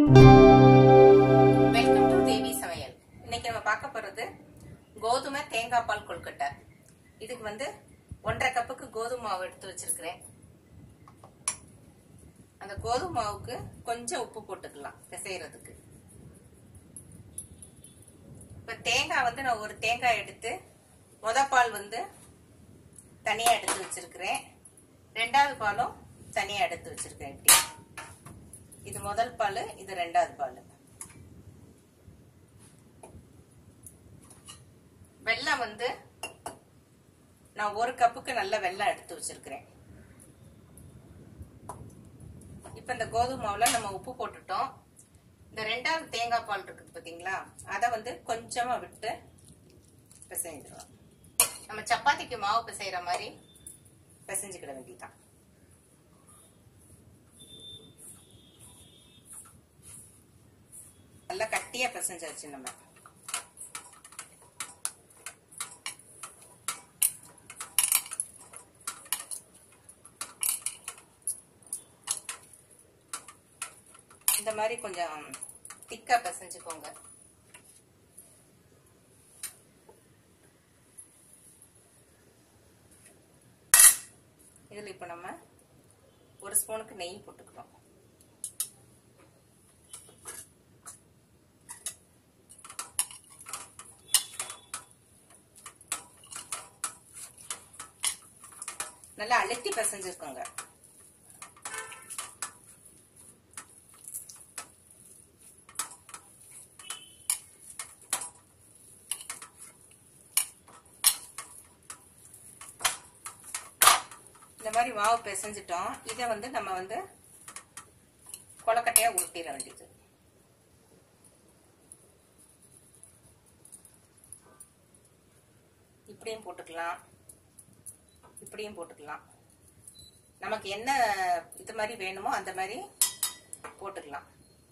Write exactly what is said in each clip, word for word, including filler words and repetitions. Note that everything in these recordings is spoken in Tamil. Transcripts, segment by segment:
வெல்கம் டு தேவி சமையல். இன்னைக்கு நம்ம பார்க்க போறது கோதுமை தேங்காய் பால் கொழுக்கட்டை. இதுக்கு வந்து ஒன்றரை கப்புக்கு கோதுமை மாவு எடுத்து வச்சிருக்கிறேன். அந்த கோதுமை மாவுக்கு கொஞ்சம் உப்பு போட்டுக்கலாம் பிசைறதுக்கு. இப்ப தேங்காய் வந்து நான் ஒரு தேங்காய் எடுத்து முத பால் வந்து தனியா எடுத்து வச்சிருக்கிறேன். ரெண்டாவது பாலும் தனியா எடுத்து வச்சிருக்கேன். இப்படி இது முதல் பால், இது ரெண்டாவது பால். வெல்லம் வந்து நான் ஒரு கப்புக்கு நல்ல வெல்லம் எடுத்து வச்சிருக்கிறேன். இப்ப இந்த கோதுமை மாவுல நம்ம உப்பு போட்டுட்டோம். இந்த ரெண்டாவது தேங்காய் பால் இருக்குது பாத்தீங்களா, அத வந்து கொஞ்சமா விட்டு பிசைஞ்சிடலாம். நம்ம சப்பாத்திக்கு மாவு பிசைற மாதிரி பிசைஞ்சுக்கிட வேண்டியதான். நல்லா கட்டியா பிசைஞ்சாச்சு. நம்ம இந்த மாதிரி கொஞ்சம் திக்கா பிசைஞ்சுக்கோங்க. இதுல இப்ப நம்ம ஒரு ஸ்பூனுக்கு நெய் போட்டுக்கிறோம். நல்லா அழுத்தி பிசைஞ்சிருக்கோங்க. இந்த மாதிரி மாவு பிசைஞ்சிட்டோம். இதை வந்து நம்ம வந்து கொழுக்கட்டையா உருட்டிட வேண்டியது. இப்படியும் போட்டுக்கலாம், இப்படியும் போட்டுக்கலாம். நமக்கு என்ன இது மாதிரி வேணுமோ அந்த மாதிரி போட்டுக்கலாம்.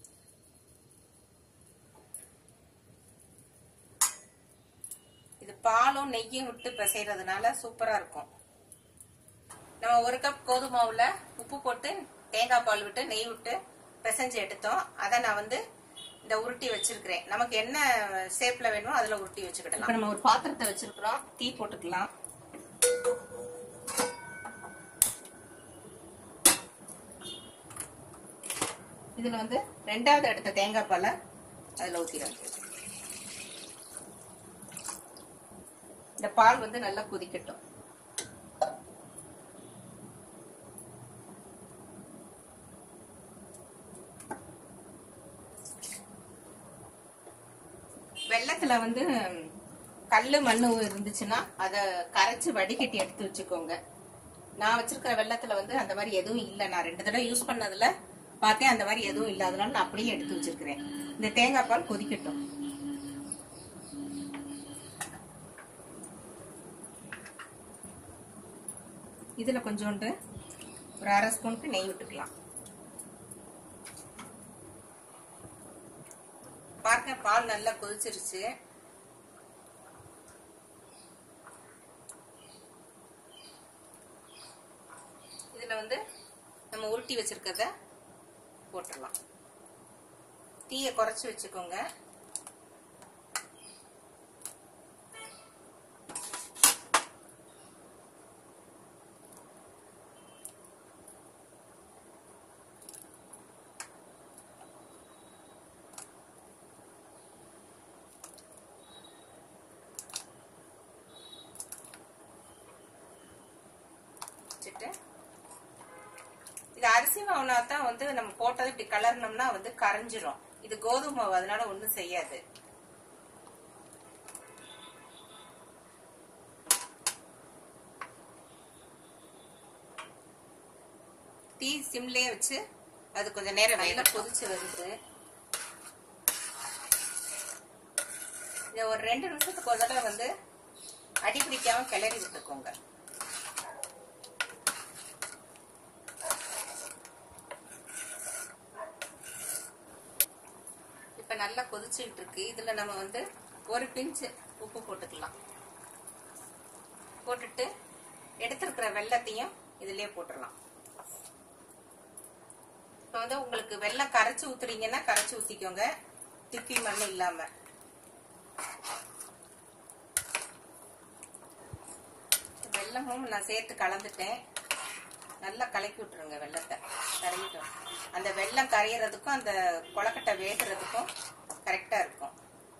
இது பாலும் நெய்யும் விட்டு பிசைறதுனால சூப்பரா இருக்கும். நம்ம ஒரு கப் கோதுமை மாவுல உப்பு போட்டு தேங்காய் பால் விட்டு நெய் விட்டு பிசைஞ்சு எடுத்தோம். அதை நான் வந்து இந்த உருட்டி வச்சிருக்கிறேன். நமக்கு என்ன ஷேப்ல வேணுமோ அதுல உருட்டி வச்சுக்கிடலாம். இப்ப நம்ம ஒரு பாத்திரத்தை வச்சிருக்கிறோம். தீ போட்டுக்கலாம். இதுல வந்து ரெண்டாவது எடுத்த தேங்காய் பாலை அதுல ஊத்திடுறேன். இந்த பால் வந்து நல்லா கொதிக்கட்டும். வெள்ளத்துல வந்து கல்லு மண்ணு இருந்துச்சுன்னா அதை கரைச்சு வடிகட்டி எடுத்து வச்சுக்கோங்க. நான் வச்சிருக்கிற வெள்ளத்துல வந்து அந்த மாதிரி எதுவும் இல்லை. நான் ரெண்டு தடவை யூஸ் பண்ணதுல பார்த்தேன், அந்த மாதிரி எதுவும் இல்லை. அதனால நான் அப்படியே எடுத்து வச்சிருக்கிறேன். இந்த தேங்காய் பால் கொதிக்கட்டும். இதுல கொஞ்சோண்டு ஒரு அரை ஸ்பூனுக்கு நெய் விட்டுக்கலாம். பாருங்க, பால் நல்லா கொதிச்சிருச்சு. இதுல வந்து நம்ம உருட்டி வச்சிருக்கத போட்டுடலாம். தீயை குறைச்சு வச்சுக்கோங்க. இது அரிசி மாவுனா தான் வந்து நம்ம போட்டது இப்படி கலர்னோம்னா வந்து கரைஞ்சிரும். இது கோதுமை மாவு, அதனால ஒண்ணும் செய்யாது. தீ சிம்லயே வச்சு அது கொஞ்சம் நேரம் நல்லா கொதிச்சு வருது. இத ஒரு ரெண்டு நிமிஷத்துக்கு ஒரு தடவை வந்து அடி பிடிக்காம கிளறி விட்டுக்கோங்க. இப்ப நல்லா கொதிச்சுட்டு இருக்கு. இதுல நம்ம வந்து ஒரு பிஞ்சு உப்பு போட்டுக்கலாம். போட்டுட்டு எடுத்திருக்கிற வெல்லத்தையும் இதுலயே போட்டுடலாம். இப்போ வந்து உங்களுக்கு வெல்லம் கரைச்சி ஊத்துறீங்கன்னா கரைச்சி ஊத்திக்கோங்க, திப்பி மண் இல்லாம. வெல்லமும் நான் சேர்த்து கலந்துட்டேன். நல்லா கலக்கி விட்டுருங்க வெல்லத்தை, கரையிட்டோம். அந்த வெல்லம் கரையிறதுக்கும் அந்த கொலக்கட்டை வேகிறதுக்கும் கரெக்டா இருக்கும்.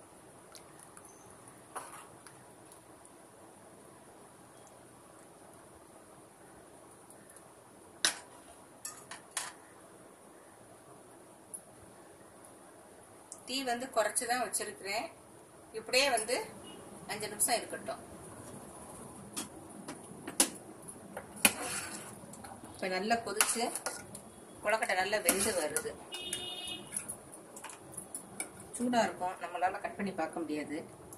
தீ வந்து குறைச்சுதான் வச்சிருக்கிறேன். இப்படியே வந்து அஞ்சு நிமிஷம் இருக்கட்டும். இப்ப நல்லா கொதிச்சு கொலக்கட்டை நல்லா வெந்து வருது. சூடா இருக்கும், நம்மளால கட் பண்ணி பார்க்க முடியாது.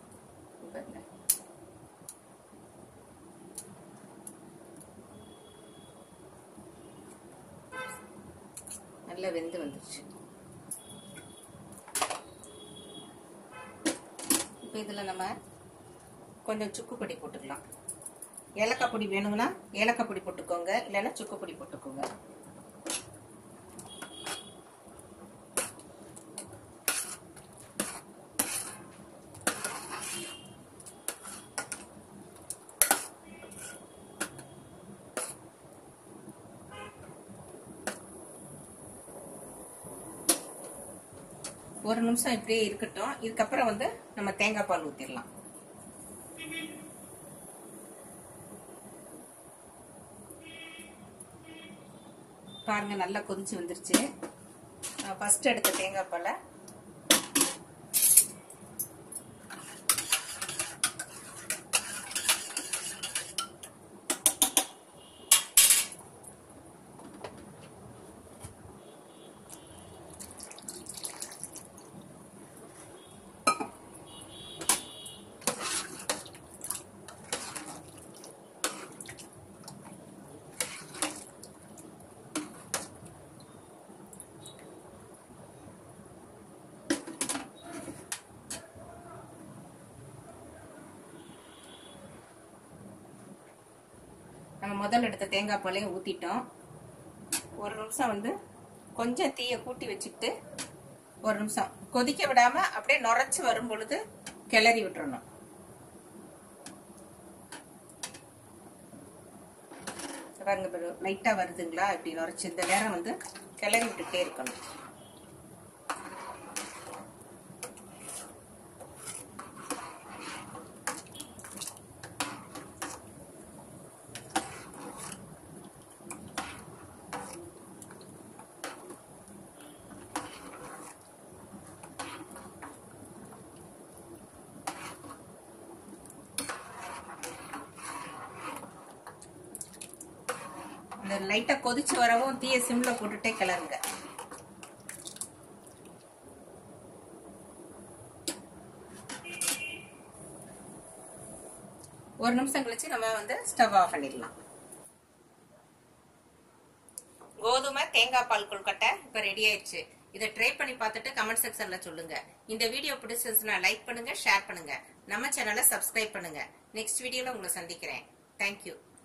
நல்லா வெந்து வந்துருச்சு. இப்போ இதுல நம்ம கொஞ்சம் சுக்கு பொடி போட்டுக்கலாம். ஏலக்காய் பொடி வேணும்னா ஏலக்காய் பொடி போட்டுக்கோங்க, இல்லைன்னா சுக்கு பொடி போட்டுக்கோங்க. ஒரு நிமிஷம் இப்படியே இருக்கட்டும். இதுக்கப்புறம் வந்து நம்ம தேங்காய் பால் ஊத்திடலாம். பாருங்க நல்லா கொதிச்சு வந்துருச்சு. ஃபர்ஸ்ட் எடுத்த தேங்காய் பாலை நம்ம முதல்ல எடுத்த தேங்காய் பாலையும் ஊத்திட்டோம். ஒரு நிமிஷம் வந்து கொஞ்சம் தீயை கூட்டி வச்சுட்டு ஒரு நிமிஷம் கொதிக்க விடாம அப்படியே நுரைச்சு வரும் பொழுது கிளறி விட்டுறணும். பாருங்க லைட்டா வருதுங்களா, இப்படி நுரைச்சு இந்த நேரம் வந்து கிளறி விட்டுட்டே இருக்கணும். இந்த லைட்டா கொதிச்சு வரவும் தீய சிம்ல போட்டுட்டே கிளறுங்க. ஒரு நிமிஷம் கழிச்சு நம்ம வந்து ஸ்டவ் ஆஃப் பண்ணிடலாம். கோதுமை தேங்காய் பால் கொழுக்கட்டை இப்ப ரெடி ஆயிடுச்சு. இதை ட்ரை பண்ணி பார்த்துட்டு கமெண்ட் செக்ஷன்ல சொல்லுங்க. இந்த வீடியோ பிடிச்சிருந்துச்சுன்னா லைக் பண்ணுங்க, ஷேர் பண்ணுங்க, நம்ம சேனலை சப்ஸ்கிரைப் பண்ணுங்க. நெக்ஸ்ட் வீடியோல உங்களை சந்திக்கிறேன். தேங்க்யூ.